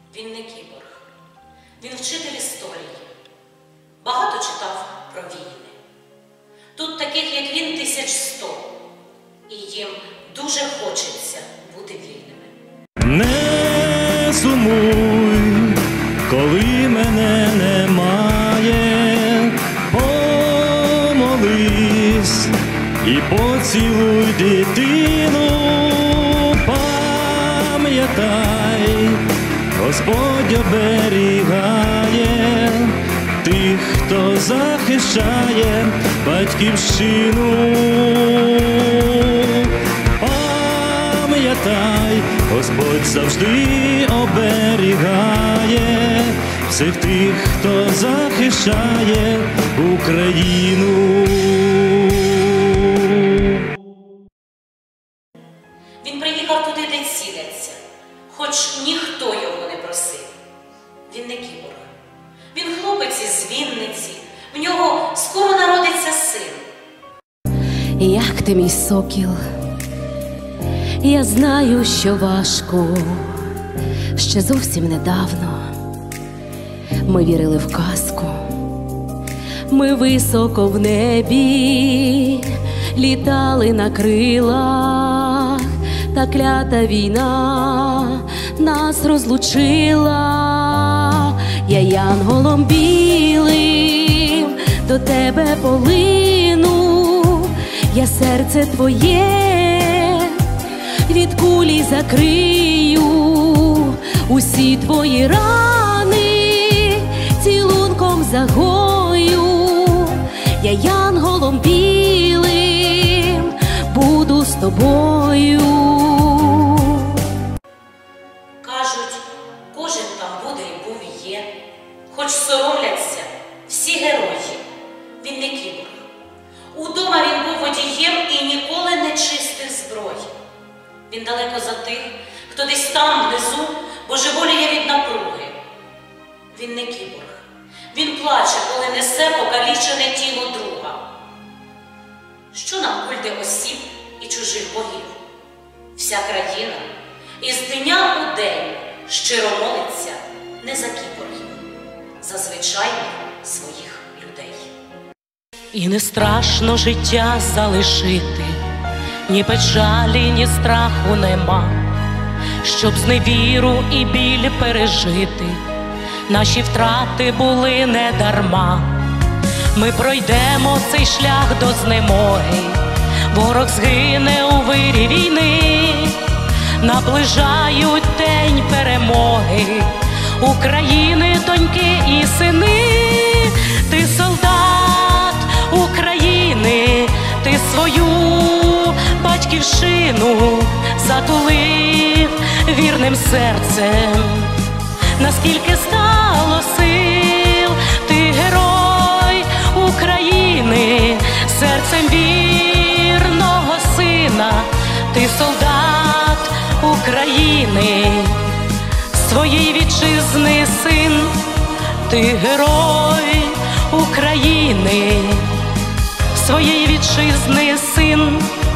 Він не кіборг. Він вчитель історії. Багато читав про війни. Тут таких, як він, 1100. І їм дуже хочеться бути вільними. Не сумуй, коли мене немає, помолись і поцілуй дитину, пам'ятай, Господь оберігає тих, хто захищає батьківщину. Пам'ятай, Господь завжди оберігає всіх тих, хто захищає Україну. Він приїхав туди, де ціляться, хоч ніхто його не просив. Він не кіборг. Він хлопець із Вінниці, в нього скоро народиться син. Як ти, мій сокіл, я знаю, що важко. Ще зовсім недавно ми вірили в казку. Ми високо в небі літали на крилах, та клята війна нас розлучила. Я янголом білим до тебе полину, я серце твоє від кулі закрию, усі твої рани цілунком загою. Я янголом білим буду з тобою. Кажуть, кожен там буде і був і є, хоч соромляться всі герої. Він не кіборг. Удома він був водієм і ніколи не чистив зброї. Він далеко за тих, хто десь там внизу божеволіє від напруги. Він не кіборг. Він плаче, коли несе покалічене тіло друга. Що нам культи осіб і чужих богів? Вся країна із дня у день щиро молиться не за кіборгів, за звичайних своїх людей. І не страшно життя залишити, ні печалі, ні страху нема, щоб зневіру і біль пережити. Наші втрати були не дарма. Ми пройдемо цей шлях до знемоги, ворог згине у вирі війни, наближають день перемоги України, доньки і сини. Ти солдат України, ти свою батьківщину затулив вірним серцем. Наскільки стало сил, ти герой України, серцем вірного сина, ти солдат України, своєї вітчизни син, ти герой України, своєї вітчизни син.